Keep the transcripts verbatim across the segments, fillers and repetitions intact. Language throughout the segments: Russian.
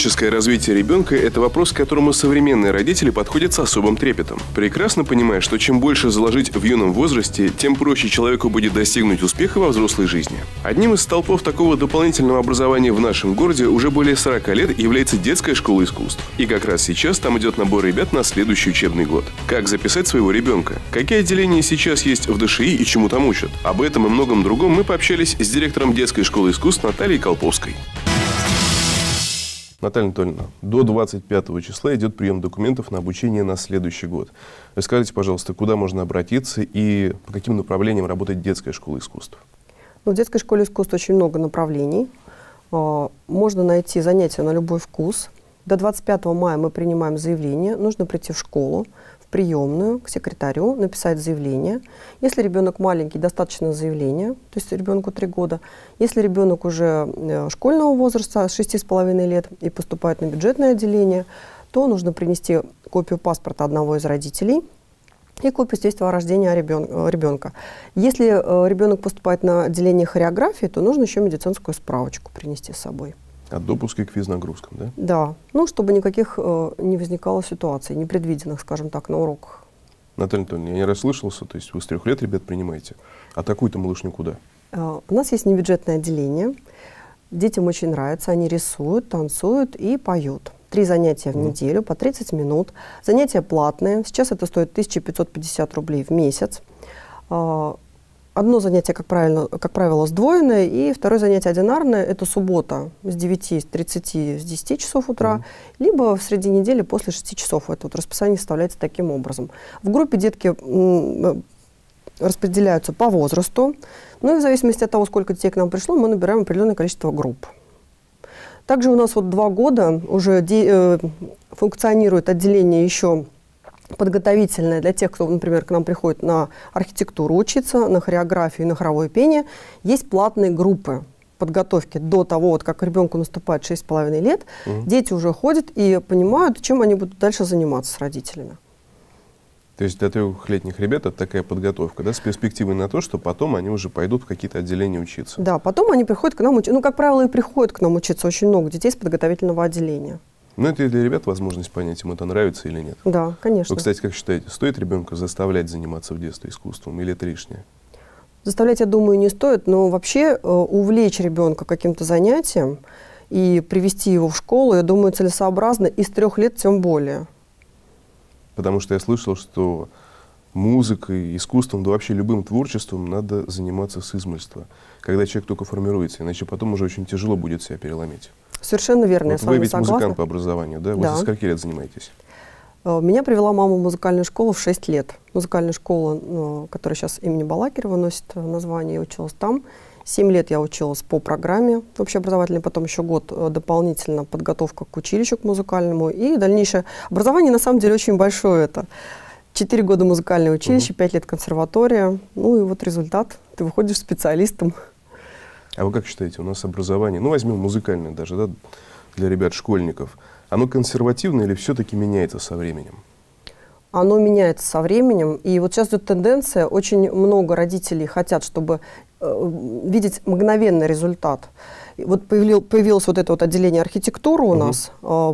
Творческое развитие ребенка – это вопрос, к которому современные родители подходят с особым трепетом. Прекрасно понимая, что чем больше заложить в юном возрасте, тем проще человеку будет достигнуть успеха во взрослой жизни. Одним из столпов такого дополнительного образования в нашем городе уже более сорока лет является детская школа искусств. И как раз сейчас там идет набор ребят на следующий учебный год. Как записать своего ребенка? Какие отделения сейчас есть в ДШИ и чему там учат? Об этом и многом другом мы пообщались с директором детской школы искусств Натальей Колповской. Наталья Анатольевна, до двадцать пятого числа идет прием документов на обучение на следующий год. Расскажите, пожалуйста, куда можно обратиться и по каким направлениям работает детская школа искусств? Ну, в детской школе искусств очень много направлений. Можно найти занятия на любой вкус. До двадцать пятого мая мы принимаем заявление. Нужно прийти в школу, в приемную, к секретарю, написать заявление. Если ребенок маленький, достаточно заявления, то есть ребенку три года. Если ребенок уже школьного возраста, шести с половиной лет, и поступает на бюджетное отделение, то нужно принести копию паспорта одного из родителей и копию свидетельства о рождении ребенка. Если ребенок поступает на отделение хореографии, то нужно еще медицинскую справочку принести с собой. От допуска к физнагрузкам, да? Да, ну, чтобы никаких э, не возникало ситуаций, непредвиденных, скажем так, на уроках. Наталья Анатольевна, я не расслышался, то есть вы с трех лет ребят принимаете, а такую-то малышню куда? Э, у нас есть небюджетное отделение, детям очень нравится, они рисуют, танцуют и поют. Три занятия в mm. неделю по тридцать минут, занятия платные, сейчас это стоит тысяча пятьсот пятьдесят рублей в месяц. Э, Одно занятие, как правило, как правило, сдвоенное, и второе занятие одинарное – это суббота с девяти тридцати, с десяти часов утра, mm. либо в среди недели после шести часов. Это вот расписание составляется таким образом. В группе детки распределяются по возрасту, ну и в зависимости от того, сколько детей к нам пришло, мы набираем определенное количество групп. Также у нас вот два года уже э, функционирует отделение еще подготовительное для тех, кто, например, к нам приходит на архитектуру учиться, на хореографию, на хоровое пение. Есть платные группы подготовки до того, вот, как ребенку наступает шесть с половиной лет. Угу. Дети уже ходят и понимают, чем они будут дальше заниматься с родителями. То есть для трехлетних ребят это такая подготовка, да, с перспективой на то, что потом они уже пойдут в какие-то отделения учиться? Да, потом они приходят к нам учиться. Ну, как правило, и приходят к нам учиться очень много детей с подготовительного отделения. Ну, это и для ребят возможность понять, им это нравится или нет. Да, конечно. Вы, кстати, как считаете, стоит ребенка заставлять заниматься в детстве искусством или это лишнее? Заставлять, я думаю, не стоит, но вообще э, увлечь ребенка каким-то занятием и привести его в школу, я думаю, целесообразно, и с трех лет тем более. Потому что я слышал, что музыкой, искусством, да вообще любым творчеством надо заниматься с измольства, когда человек только формируется, иначе потом уже очень тяжело будет себя переломить. Совершенно верно, вот я с вами вы ведь согласна. Музыкант по образованию, да? Вы да. за скольки лет занимаетесь? Меня привела мама в музыкальную школу в шесть лет. Музыкальная школа, которая сейчас имени Балакирова носит название, я училась там. семь лет я училась по программе общеобразовательной, потом еще год дополнительно подготовка к училищу, к музыкальному. И дальнейшее образование, на самом деле, очень большое это. Четыре года музыкальное училище, пять лет консерватория. Ну и вот результат. Ты выходишь специалистом. А вы как считаете, у нас образование, ну возьмем музыкальное даже, да, для ребят-школьников, оно консервативное или все-таки меняется со временем? Оно меняется со временем. И вот сейчас идет тенденция, очень много родителей хотят, чтобы э, видеть мгновенный результат. И вот появил, появилось вот это вот отделение архитектуры у угу. нас. Э,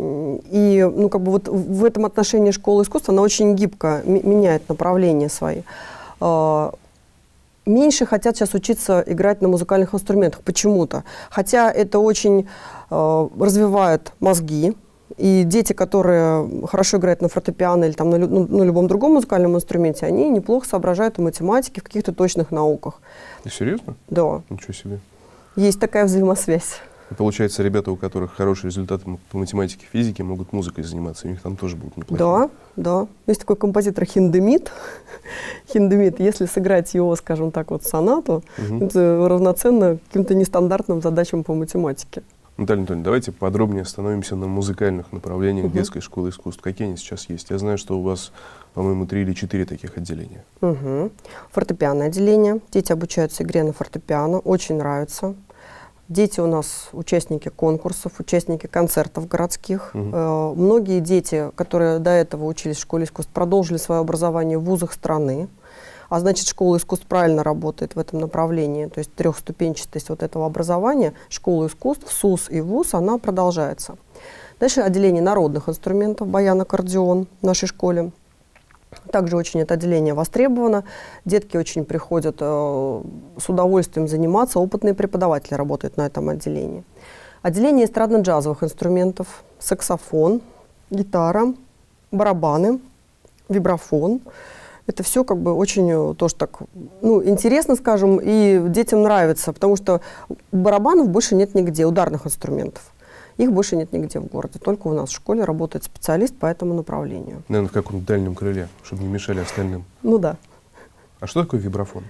и ну, как бы вот в этом отношении школа искусства, она очень гибко меняет направления свои. Э, Меньше хотят сейчас учиться играть на музыкальных инструментах почему-то. Хотя это очень э, развивает мозги. И дети, которые хорошо играют на фортепиано или там, на, ну, на любом другом музыкальном инструменте, они неплохо соображают в математике, в каких-то точных науках. И серьезно? Да. Ничего себе. Есть такая взаимосвязь. И получается, ребята, у которых хорошие результаты по математике и физике, могут музыкой заниматься, у них там тоже будут неплохие. Да, да. Есть такой композитор Хиндемит. Хиндемит, если сыграть его, скажем так, вот сонату, угу. это равноценно каким-то нестандартным задачам по математике. Наталья Анатольевна, давайте подробнее остановимся на музыкальных направлениях угу. детской школы искусств. Какие они сейчас есть? Я знаю, что у вас, по-моему, три или четыре таких отделения. Угу. Фортепианное отделение. Дети обучаются игре на фортепиано. Очень нравится. Дети у нас участники конкурсов, участники концертов городских. Угу. Э, многие дети, которые до этого учились в школе искусств, продолжили свое образование в вузах страны. А значит, школа искусств правильно работает в этом направлении. То есть трехступенчатость вот этого образования, школа искусств, СУС и ВУЗ, она продолжается. Дальше отделение народных инструментов, баян, аккордеон в нашей школе. Также очень это отделение востребовано. Детки очень приходят э, с удовольствием заниматься. Опытные преподаватели работают на этом отделении. Отделение эстрадно-джазовых инструментов, саксофон, гитара, барабаны, вибрафон. Это все как бы очень тоже так, ну, интересно, скажем, и детям нравится, потому что барабанов больше нет нигде, ударных инструментов. Их больше нет нигде в городе. Только у нас в школе работает специалист по этому направлению. Наверное, в каком-то дальнем крыле, чтобы не мешали остальным. Ну да. А что такое вибрафон?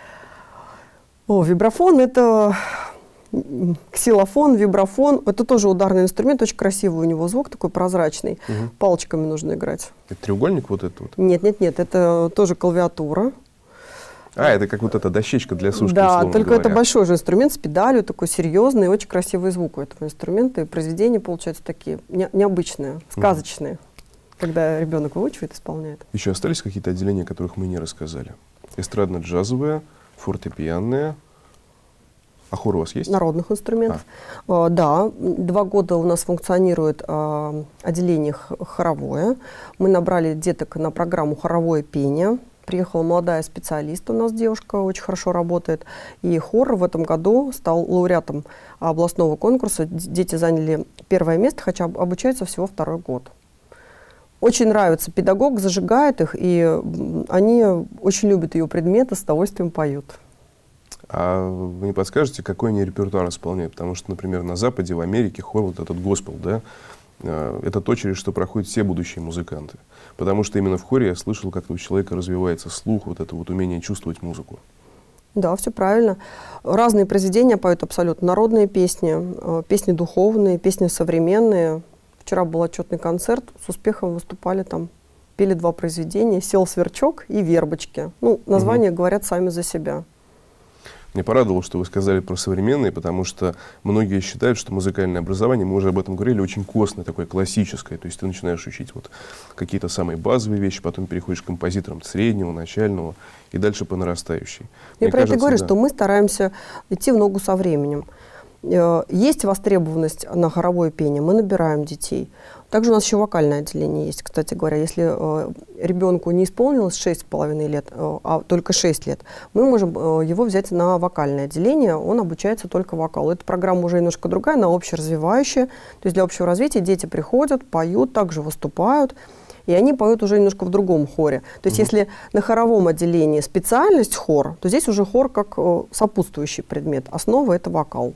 О, вибрафон — это ксилофон, вибрафон. Это тоже ударный инструмент, очень красивый у него звук, такой прозрачный. Угу. Палочками нужно играть. Это треугольник вот этот вот? Нет, нет, нет, это тоже клавиатура. А, это как вот эта дощечка для сушки, да, только говоря. Это большой же инструмент с педалью, такой серьезный, очень красивый звук у этого инструмента. И произведения получаются такие не, необычные, сказочные, mm. когда ребенок выучивает, исполняет. Еще остались какие-то отделения, о которых мы не рассказали? Эстрадно-джазовое, фортепианное. А хор у вас есть? Народных инструментов. А. А, да, два года у нас функционирует а, отделение хоровое. Мы набрали деток на программу «Хоровое пение». Приехала молодая специалист, у нас девушка очень хорошо работает. И хор в этом году стал лауреатом областного конкурса. Дети заняли первое место, хотя обучаются всего второй год. Очень нравится педагог, зажигает их, и они очень любят ее предметы, с удовольствием поют. А вы не подскажете, какой они репертуар исполняют? Потому что, например, на Западе, в Америке хор, вот этот госпел, да, это то, через что проходят все будущие музыканты. Потому что именно в хоре я слышал, как у человека развивается слух, вот это вот умение чувствовать музыку. Да, все правильно. Разные произведения поют абсолютно. Народные песни, песни духовные, песни современные. Вчера был отчетный концерт, с успехом выступали там, пели два произведения «Сел сверчок» и «Вербочки». Ну, названия угу. говорят сами за себя. Мне порадовало, что вы сказали про современные, потому что многие считают, что музыкальное образование, мы уже об этом говорили, очень костное, такое классическое. То есть ты начинаешь учить вот какие-то самые базовые вещи, потом переходишь к композиторам среднего, начального и дальше по нарастающей. Я про это говорю, да. что мы стараемся идти в ногу со временем. Есть востребованность на хоровое пение, мы набираем детей. Также у нас еще вокальное отделение есть, кстати говоря. Если э, ребенку не исполнилось шесть с половиной лет, э, а только шесть лет, мы можем э, его взять на вокальное отделение, он обучается только вокалу. Эта программа уже немножко другая, она общеразвивающая. То есть для общего развития дети приходят, поют, также выступают, и они поют уже немножко в другом хоре. То есть mm-hmm. если на хоровом отделении специальность хор, то здесь уже хор как э, сопутствующий предмет. Основа — это вокал.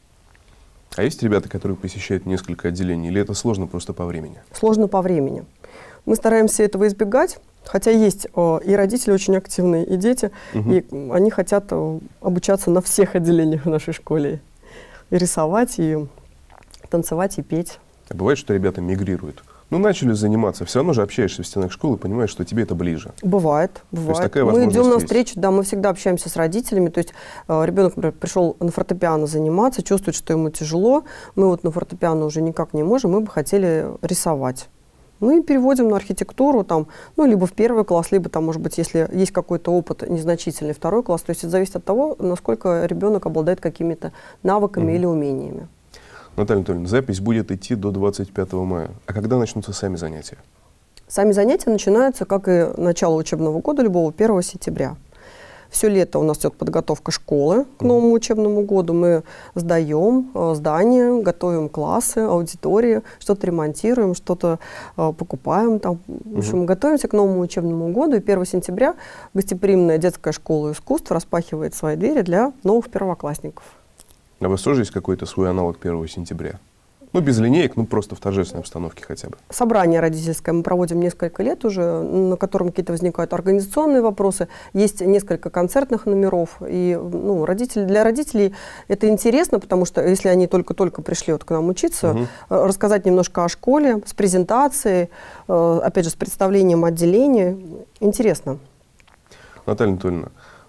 А есть ребята, которые посещают несколько отделений, или это сложно просто по времени? Сложно по времени. Мы стараемся этого избегать, хотя есть э, и родители очень активные, и дети, угу. и они хотят э, обучаться на всех отделениях в нашей школе. И рисовать, и танцевать, и петь. А бывает, что ребята мигрируют? Ну, начали заниматься, все равно же общаешься в стенах школы, понимаешь, что тебе это ближе. Бывает, бывает. Мы идем навстречу, да, мы всегда общаемся с родителями. То есть э, ребенок, например, пришел на фортепиано заниматься, чувствует, что ему тяжело. Мы вот на фортепиано уже никак не можем, мы бы хотели рисовать. Мы переводим на архитектуру, там, ну, либо в первый класс, либо, там, может быть, если есть какой-то опыт незначительный, второй класс. То есть это зависит от того, насколько ребенок обладает какими-то навыками mm-hmm. или умениями. Наталья Анатольевна, запись будет идти до двадцать пятого мая. А когда начнутся сами занятия? Сами занятия начинаются, как и начало учебного года, любого первого сентября. Все лето у нас идет подготовка школы к новому учебному году. Мы сдаем э, здания, готовим классы, аудитории, что-то ремонтируем, что-то э, покупаем. Там. В общем, готовимся к новому учебному году. И первого сентября гостеприимная детская школа искусств распахивает свои двери для новых первоклассников. А у вас тоже есть какой-то свой аналог первого сентября? Ну, без линеек, ну, просто в торжественной обстановке хотя бы. Собрание родительское мы проводим несколько лет уже, на котором какие-то возникают организационные вопросы. Есть несколько концертных номеров. И ну, родители, для родителей это интересно, потому что если они только-только пришли вот к нам учиться, угу. рассказать немножко о школе, с презентацией, опять же, с представлением отделения. Интересно. Наталья Анатольевна,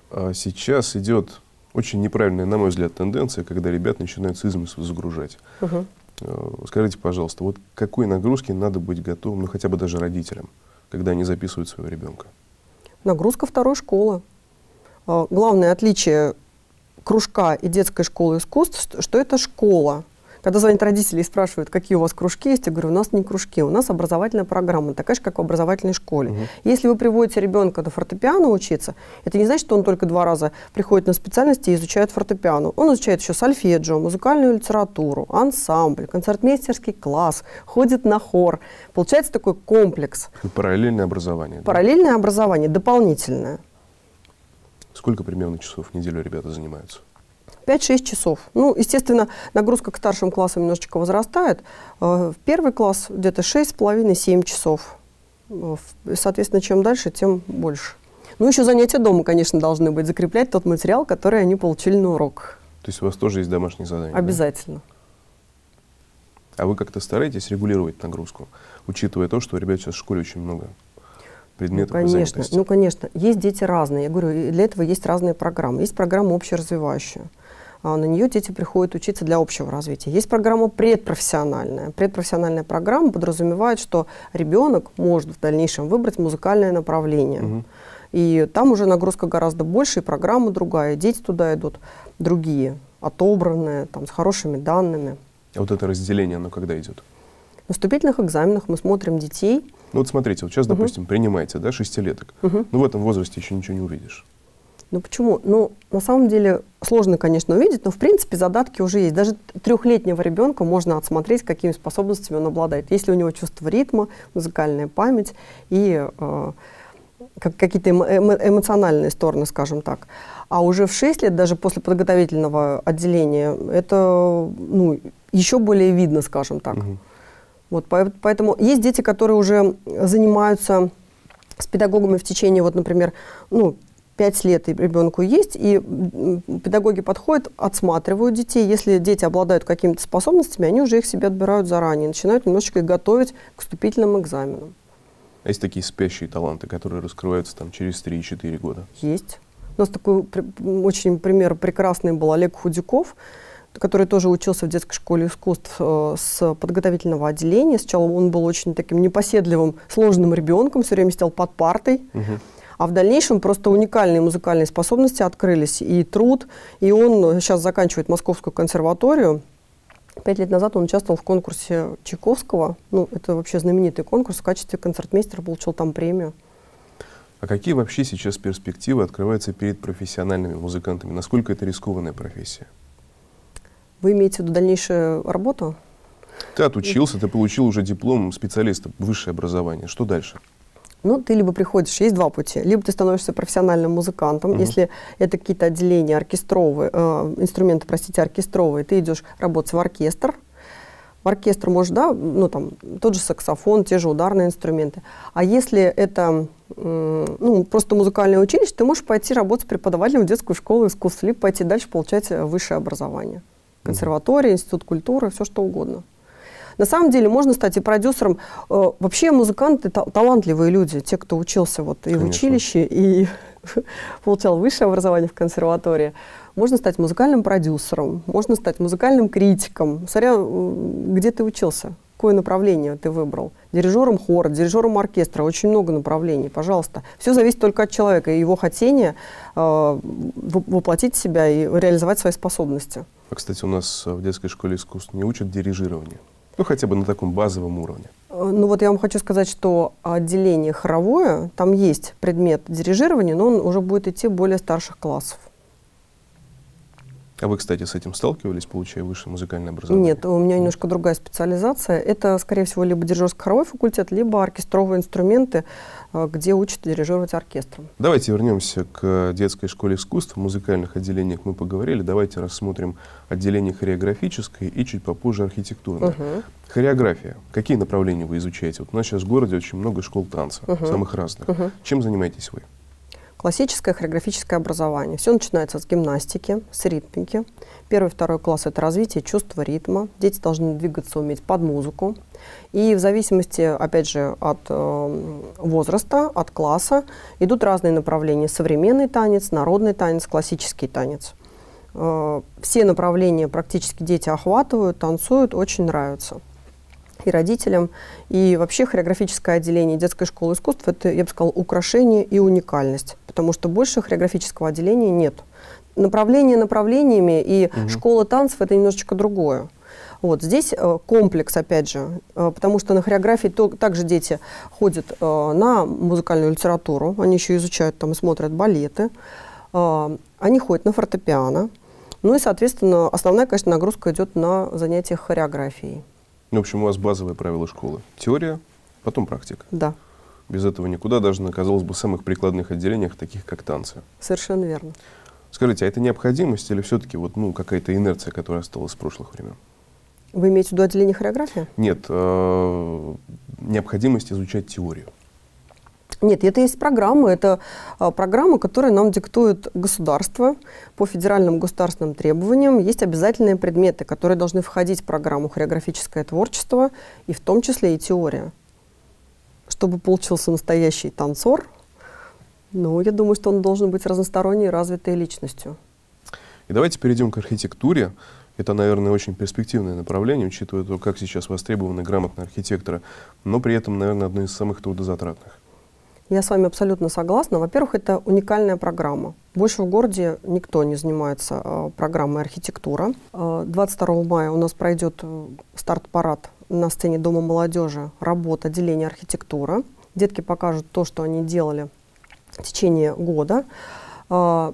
сейчас идет очень неправильная, на мой взгляд, тенденция, когда ребят начинают с измысла загружать. Угу. Скажите, пожалуйста, вот к какой нагрузке надо быть готовым, ну хотя бы даже родителям, когда они записывают своего ребенка? Нагрузка второй школы. Главное отличие кружка и детской школы искусств, что это школа, Когда звонят родители и спрашивают, какие у вас кружки есть, я говорю, у нас не кружки, у нас образовательная программа, такая же, как в образовательной школе. Угу. Если вы приводите ребенка на фортепиано учиться, это не значит, что он только два раза приходит на специальности и изучает фортепиано. Он изучает еще сольфеджио, музыкальную литературу, ансамбль, концертмейстерский класс, ходит на хор. Получается такой комплекс. И параллельное образование. Параллельное да? образование, дополнительное. Сколько примерно часов в неделю ребята занимаются? пять-шесть часов. Ну, естественно, нагрузка к старшим классам немножечко возрастает. В первый класс где-то шесть с половиной — семь часов. Соответственно, чем дальше, тем больше. Ну, еще занятия дома, конечно, должны быть, закреплять тот материал, который они получили на урок. То есть у вас тоже есть домашние задания? Обязательно. Да? А вы как-то стараетесь регулировать нагрузку, учитывая то, что у ребят сейчас в школе очень много предметов ну, конечно, и занятостей? Ну, конечно. Есть дети разные. Я говорю, для этого есть разные программы. Есть программа общеразвивающая. На нее дети приходят учиться для общего развития. Есть программа предпрофессиональная. Предпрофессиональная программа подразумевает, что ребенок может в дальнейшем выбрать музыкальное направление. Угу. И там уже нагрузка гораздо больше, и программа другая. Дети туда идут другие, отобранные, там, с хорошими данными. А вот это разделение, оно когда идет? На вступительных экзаменах мы смотрим детей. Ну вот смотрите, вот сейчас, угу. допустим, принимаете, да, шестилеток. Угу. Ну в этом возрасте еще ничего не увидишь. Ну почему? Ну, на самом деле, сложно, конечно, увидеть, но, в принципе, задатки уже есть. Даже трехлетнего ребенка можно отсмотреть, какими способностями он обладает. Если у него чувство ритма, музыкальная память и э, как, какие-то эмо эмоциональные стороны, скажем так. А уже в шесть лет, даже после подготовительного отделения, это ну, еще более видно, скажем так. Угу. Вот, поэтому есть дети, которые уже занимаются с педагогами в течение, вот, например, ну, пять лет и ребенку есть, и педагоги подходят, отсматривают детей. Если дети обладают какими-то способностями, они уже их себе отбирают заранее, начинают немножечко их готовить к вступительным экзаменам. А есть такие спящие таланты, которые раскрываются там через три-четыре года? Есть. У нас такой очень пример прекрасный был Олег Худяков, который тоже учился в детской школе искусств э, с подготовительного отделения. Сначала он был очень таким непоседливым, сложным ребенком, все время сидел под партой. Угу. А в дальнейшем просто уникальные музыкальные способности открылись, и труд. И он сейчас заканчивает Московскую консерваторию. Пять лет назад он участвовал в конкурсе Чайковского. Ну, это вообще знаменитый конкурс. В качестве концертмейстера получил там премию. А какие вообще сейчас перспективы открываются перед профессиональными музыкантами? Насколько это рискованная профессия? Вы имеете в виду дальнейшую работу? Ты отучился, ты получил уже диплом специалиста, высшее образование. Что дальше? Ну, ты либо приходишь, есть два пути. Либо ты становишься профессиональным музыкантом, угу. если это какие-то отделения оркестровые, э, инструменты, простите, оркестровые, ты идешь работать в оркестр. В оркестр можешь, да, ну, там, тот же саксофон, те же ударные инструменты. А если это, э, ну, просто музыкальное училище, ты можешь пойти работать преподавателем в детскую школу искусств, либо пойти дальше получать высшее образование. Консерватория, институт культуры, все что угодно. На самом деле можно стать и продюсером. Вообще музыканты та талантливые люди, те, кто учился вот и Конечно. В училище, и получал высшее образование в консерватории. Можно стать музыкальным продюсером, можно стать музыкальным критиком. Смотря, где ты учился, какое направление ты выбрал. Дирижером хора, дирижером оркестра, очень много направлений, пожалуйста. Все зависит только от человека и его хотения э, воплотить себя и реализовать свои способности. А, кстати, у нас в детской школе искусств не учат дирижированию. Ну, хотя бы на таком базовом уровне. Ну, вот я вам хочу сказать, что отделение хоровое, там есть предмет дирижирования, но он уже будет идти более старших классов. А вы, кстати, с этим сталкивались, получая высшее музыкальное образование? Нет, у меня немножко другая специализация. Это, скорее всего, либо дирижерско-хоровой факультет, либо оркестровые инструменты, где учат дирижировать оркестром. Давайте вернемся к детской школе искусств. В музыкальных отделениях мы поговорили. Давайте рассмотрим отделение хореографическое и чуть попозже архитектурное. Uh-huh. Хореография. Какие направления вы изучаете? Вот у нас сейчас в городе очень много школ танца, uh-huh. самых разных. Uh-huh. Чем занимаетесь вы? Классическое хореографическое образование. Все начинается с гимнастики, с ритмики. Первый, второй класс — это развитие чувства ритма. Дети должны двигаться, уметь под музыку. И в зависимости, опять же, от э, возраста, от класса, идут разные направления. Современный танец, народный танец, классический танец. Э, все направления практически дети охватывают, танцуют, очень нравятся. И родителям, и вообще хореографическое отделение детской школы искусств — это, я бы сказала, украшение и уникальность, потому что больше хореографического отделения нет. Направление направлениями, и угу. школа танцев — это немножечко другое. Вот здесь э, комплекс, опять же, э, потому что на хореографии то, также дети ходят э, на музыкальную литературу, они еще изучают там и смотрят балеты, э, они ходят на фортепиано, ну и, соответственно, основная, конечно, нагрузка идет на занятия хореографией. В общем, у вас базовые правила школы. Теория, потом практика. Да. Без этого никуда, даже на, казалось бы, самых прикладных отделениях, таких как танцы. Совершенно верно. Скажите, а это необходимость или все-таки вот, ну, какая-то инерция, которая осталась с прошлых времен? Вы имеете в виду отделение хореографии? Нет, э, необходимость изучать теорию. Нет, это есть программа. Это а, программа, которую нам диктует государство по федеральным государственным требованиям. Есть обязательные предметы, которые должны входить в программу хореографическое творчество, и в том числе и теория. Чтобы получился настоящий танцор, ну, я думаю, что он должен быть разносторонней и развитой личностью. И давайте перейдем к архитектуре. Это, наверное, очень перспективное направление, учитывая то, как сейчас востребованы грамотные архитекторы, но при этом, наверное, одно из самых трудозатратных. Я с вами абсолютно согласна. Во-первых, это уникальная программа. Больше в городе никто не занимается э, программой архитектура. Э, двадцать второго мая у нас пройдет э, старт-парад на сцене Дома молодежи, работа отделения архитектура. Детки покажут то, что они делали в течение года. Э,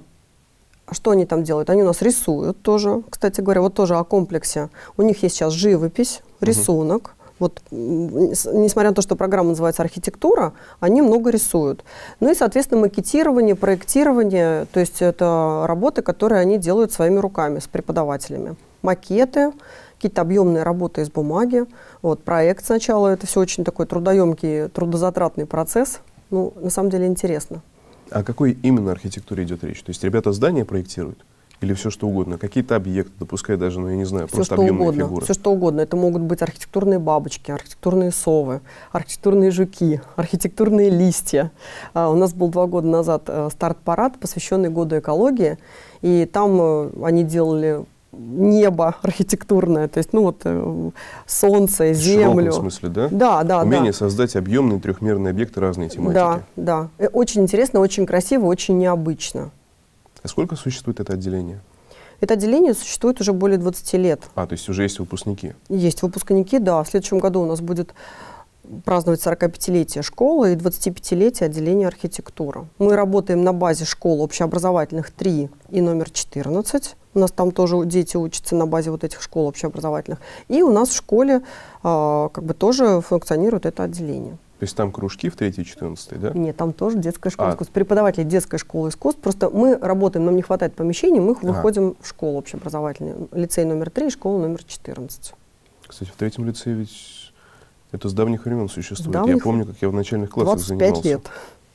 что они там делают? Они у нас рисуют тоже, кстати говоря, вот тоже о комплексе. У них есть сейчас живопись, рисунок. Вот, несмотря на то, что программа называется «Архитектура», они много рисуют. Ну и, соответственно, макетирование, проектирование, то есть это работы, которые они делают своими руками с преподавателями. Макеты, какие-то объемные работы из бумаги. Вот, проект сначала, это все очень такой трудоемкий, трудозатратный процесс. Ну, на самом деле интересно. О какой именно архитектуре идет речь? То есть ребята здания проектируют? Или все что угодно? Какие-то объекты, допускай даже, ну я не знаю, все, просто что объемные угодно, фигуры? Все что угодно. Это могут быть архитектурные бабочки, архитектурные совы, архитектурные жуки, архитектурные листья. А, у нас был два года назад а, старт-парад, посвященный году экологии. И там а, они делали небо архитектурное, то есть ну вот э, солнце, землю. В широком смысле, да? Да, да, Умение да. создать объемные трехмерные объекты разной тематики. Да, да. Э, Очень интересно, очень красиво, очень необычно. А сколько существует это отделение? Это отделение существует уже более двадцати лет. А, то есть уже есть выпускники? Есть выпускники, да. В следующем году у нас будет праздновать сорокапятилетие школы и двадцатипятилетие отделения архитектуры. Мы работаем на базе школ общеобразовательных три и номер четырнадцать. У нас там тоже дети учатся на базе вот этих школ общеобразовательных. И у нас в школе э, как бы тоже функционирует это отделение. То есть там кружки в третьей и четырнадцатой, да? Нет, там тоже детская школа а. искусств. Преподаватели детской школы искусств. Просто мы работаем, нам не хватает помещений, мы Ага. выходим в школу общеобразовательную. Лицей номер три и школа номер четырнадцать. Кстати, в третьем лицее ведь это с давних времен существует. Давних... Я помню, как я в начальных классах двадцать пять занимался. лет.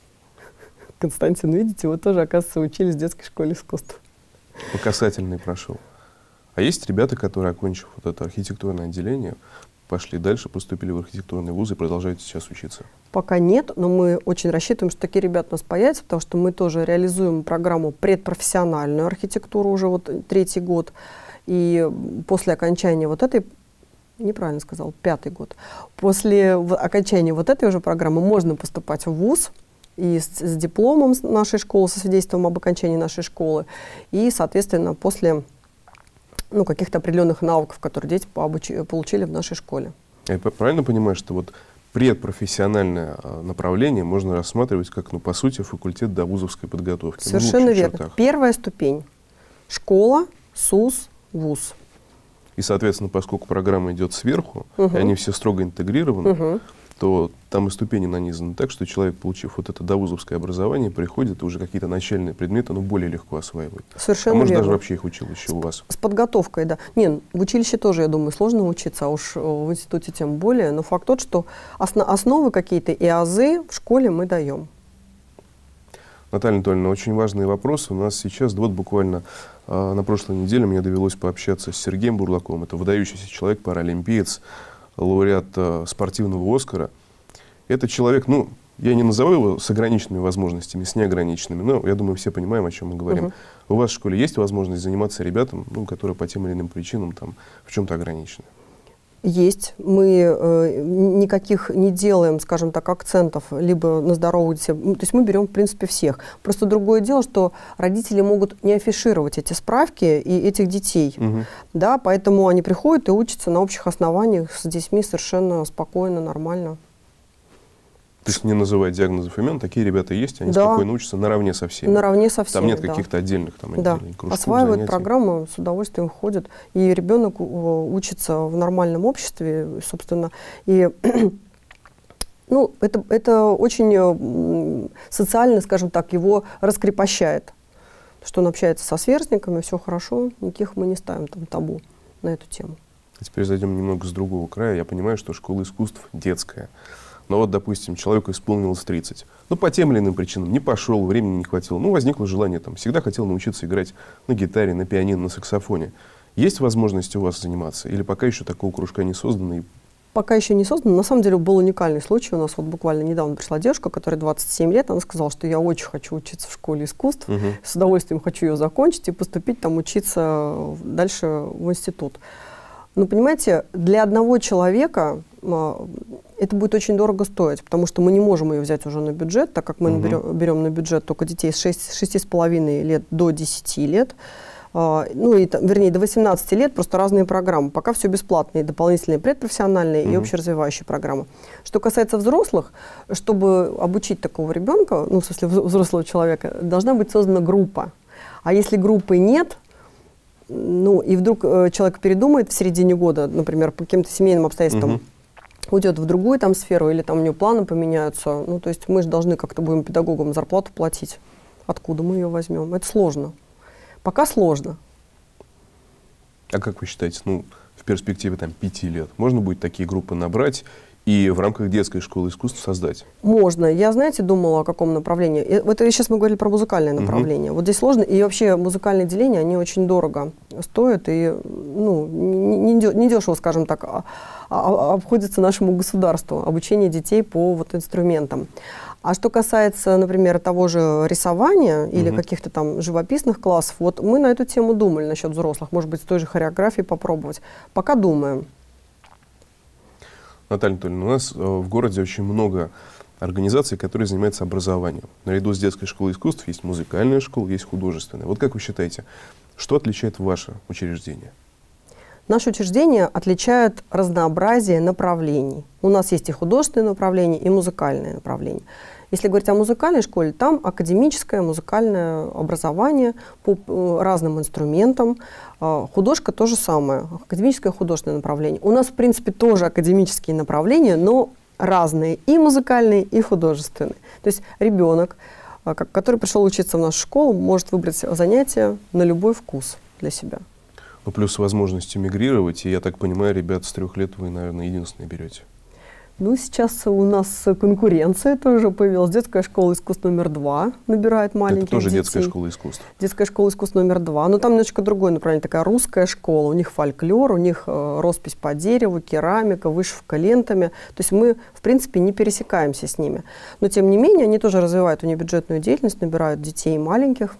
Константин, видите, вы тоже, оказывается, учились в детской школе искусств. По касательной прошел. А есть ребята, которые, окончив вот это архитектурное отделение, пошли дальше, поступили в архитектурный вуз и продолжают сейчас учиться? Пока нет, но мы очень рассчитываем, что такие ребята у нас появятся, потому что мы тоже реализуем программу предпрофессиональную архитектуру уже вот третий год. И после окончания вот этой, неправильно сказал, пятый год, после окончания вот этой уже программы можно поступать в вуз и с, с дипломом нашей школы, со свидетельством об окончании нашей школы, и, соответственно, после ну, каких-то определенных навыков, которые дети получили в нашей школе. Я правильно понимаю, что вот предпрофессиональное направление можно рассматривать как, ну, по сути, факультет довузовской подготовки? Совершенно ну, верно. Чертах. Первая ступень. Школа, СУЗ, вуз. И, соответственно, поскольку программа идет сверху, Угу. и они все строго интегрированы, Угу. то там и ступени нанизаны так, что человек, получив вот это довузовское образование, приходит и уже какие-то начальные предметы, ну, более легко осваивает. Совершенно а может, верно. даже вообще их учил еще у вас? С подготовкой, да. Не, в училище тоже, я думаю, сложно учиться, а уж в институте тем более. Но факт тот, что осно- основы какие-то и азы в школе мы даем. Наталья Анатольевна, очень важный вопрос. У нас сейчас, вот буквально э, на прошлой неделе мне довелось пообщаться с Сергеем Бурлаковым. Это выдающийся человек, паралимпиец, лауреат э, спортивного Оскара. Это человек, ну, я не назову его с ограниченными возможностями, с неограниченными, но я думаю, все понимаем, о чем мы говорим. Угу. У вас в школе есть возможность заниматься ребятам, ну, которые по тем или иным причинам там в чем-то ограничены? Есть. Мы э, никаких не делаем, скажем так, акцентов либо на здоровых детей. То есть мы берем, в принципе, всех. Просто другое дело, что родители могут не афишировать эти справки и этих детей. Угу. Да, поэтому они приходят и учатся на общих основаниях с детьми совершенно спокойно, нормально. То есть не называть диагнозов имен, такие ребята есть, они да. спокойно учатся наравне со всеми. Наравне со всеми, там нет да. каких-то отдельных там, да. кружков, осваивают занятий. Программу, с удовольствием ходят. И ребенок учится в нормальном обществе, собственно. И ну, это, это очень социально, скажем так, его раскрепощает. Что он общается со сверстниками, все хорошо, никаких мы не ставим там табу на эту тему. А теперь зайдем немного с другого края. Я понимаю, что школа искусств детская. Но вот, допустим, человеку исполнилось тридцать. Ну, по тем или иным причинам не пошел, времени не хватило. Ну, возникло желание, там, всегда хотел научиться играть на гитаре, на пианино, на саксофоне. Есть возможность у вас заниматься? Или пока еще такого кружка не создано? И... Пока еще не создано. На самом деле был уникальный случай. У нас вот буквально недавно пришла девушка, которой двадцать семь лет. Она сказала, что я очень хочу учиться в школе искусств. Угу. С удовольствием хочу ее закончить и поступить там учиться дальше в институт. Но, понимаете, для одного человека это будет очень дорого стоить, потому что мы не можем ее взять уже на бюджет, так как мы угу. берем, берем на бюджет только детей с шести с половиной лет до десяти лет. Ну, и, вернее, до восемнадцати лет, просто разные программы. Пока все бесплатные, дополнительные предпрофессиональные угу. и общеразвивающие программы. Что касается взрослых, чтобы обучить такого ребенка, ну, в смысле взрослого человека, должна быть создана группа. А если группы нет, ну, и вдруг э, человек передумает в середине года, например, по каким-то семейным обстоятельствам, угу. уйдет в другую там сферу, или там у него планы поменяются, ну, то есть мы же должны как-то будем педагогам зарплату платить. Откуда мы ее возьмем? Это сложно. Пока сложно. А как вы считаете, ну, в перспективе там пяти лет можно будет такие группы набрать и в рамках детской школы искусств создать? Можно. Я, знаете, думала, о каком направлении. Вот сейчас мы говорили про музыкальное направление. Угу. Вот здесь сложно. И вообще музыкальные отделения, они очень дорого стоят. И ну, не дешево, скажем так, а, а, обходится нашему государству обучение детей по вот, инструментам. А что касается, например, того же рисования или угу. каких-то там живописных классов, вот мы на эту тему думали насчет взрослых. Может быть, с той же хореографией попробовать. Пока думаем. Наталья Анатольевна, у нас э, в городе очень много организаций, которые занимаются образованием. Наряду с детской школой искусств есть музыкальная школа, есть художественная. Вот как вы считаете, что отличает ваше учреждение? Наше учреждение отличает разнообразие направлений. У нас есть и художественное направление, и музыкальное направление. Если говорить о музыкальной школе, там академическое музыкальное образование по разным инструментам. Художка то же самое, академическое художественное направление. У нас, в принципе, тоже академические направления, но разные, и музыкальные, и художественные. То есть ребенок, который пришел учиться в нашу школу, может выбрать занятие на любой вкус для себя. Ну, плюс возможность мигрировать, и, я так понимаю, ребят с трех лет вы, наверное, единственные берете. Ну, сейчас у нас конкуренция тоже появилась. Детская школа искусств номер два набирает маленьких детей. Это тоже детская школа искусств? Детская школа искусств номер два. Но там немножечко другое направление, такая русская школа. У них фольклор, у них э, роспись по дереву, керамика, вышивка лентами. То есть мы, в принципе, не пересекаемся с ними. Но, тем не менее, они тоже развивают внебюджетную деятельность, набирают детей маленьких,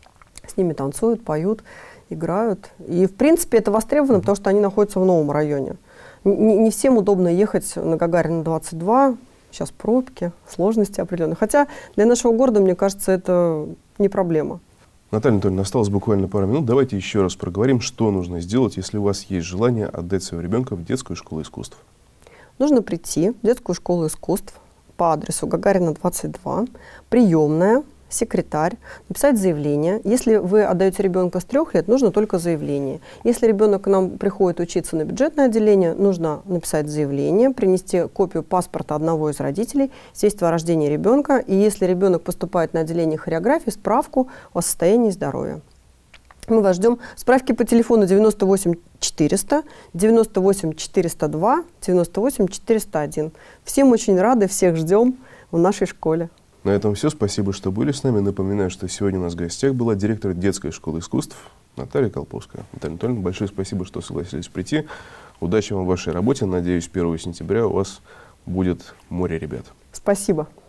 с ними танцуют, поют, играют. И, в принципе, это востребовано, потому что они находятся в новом районе. Не, не всем удобно ехать на Гагарина двадцать два, сейчас пробки, сложности определенные. Хотя для нашего города, мне кажется, это не проблема. Наталья Анатольевна, осталось буквально пару минут. Давайте еще раз проговорим, что нужно сделать, если у вас есть желание отдать своего ребенка в детскую школу искусств. Нужно прийти в детскую школу искусств по адресу Гагарина двадцать два, приемная, секретарь, написать заявление. Если вы отдаете ребенка с трех лет, нужно только заявление. Если ребенок к нам приходит учиться на бюджетное отделение, нужно написать заявление, принести копию паспорта одного из родителей, свидетельство о рождении ребенка, и если ребенок поступает на отделение хореографии, справку о состоянии здоровья. Мы вас ждем. Справки по телефону девяносто восемь четыреста, девяносто восемь четыреста два, девяносто восемь четыреста один. Всем очень рады, всех ждем в нашей школе. На этом все. Спасибо, что были с нами. Напоминаю, что сегодня у нас в гостях была директор детской школы искусств Наталья Колповская. Наталья Анатольевна, большое спасибо, что согласились прийти. Удачи вам в вашей работе. Надеюсь, первого сентября у вас будет море ребят. Спасибо.